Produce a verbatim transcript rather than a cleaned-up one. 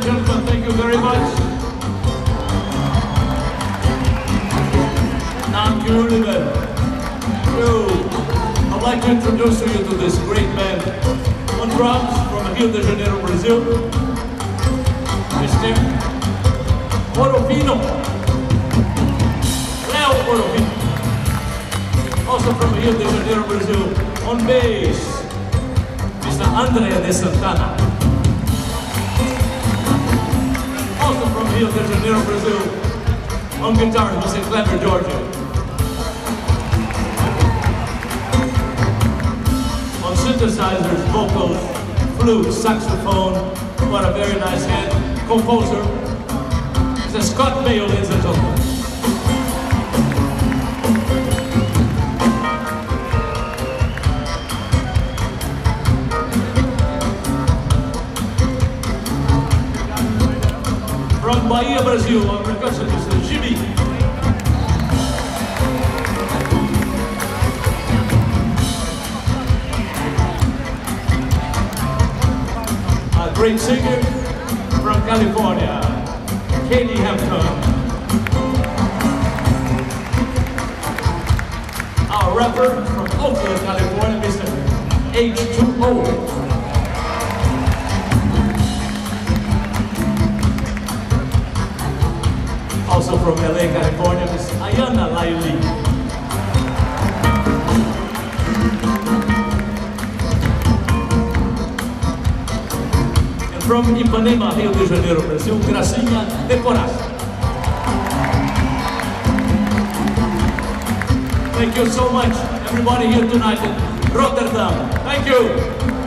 and gentlemen, thank you very much. Thank you, Oliver. I'd like to introduce you to this great band. On drums from Rio de Janeiro, Brazil, Mister Porofino. Leo Porofino. Also from Rio de Janeiro, Brazil, on bass, Mister Andrea de Santanna. Also from Rio de Janeiro, Brazil, on guitar, Mister Kleber Jorge. On synthesizers, vocals, flute, saxophone, what a very nice head, composer, Mister Scott Mayo, ladies and gentlemen. From Bahia, Brazil, on percussion, Mister Jimmy. A great singer from California, Katie Hampton. Our rapper from Oakland, California, Mister H two O. Also from L A, California, Miss Ayana Williams. And from Ipanema, Rio de Janeiro, Brazil, Gracinho, Leporace. Thank you so much, everybody here tonight in Rotterdam. Thank you.